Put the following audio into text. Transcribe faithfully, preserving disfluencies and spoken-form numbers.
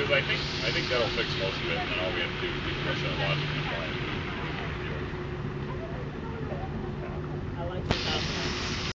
Because I think I think that'll fix most of it, and then all we have to do is refresh that lot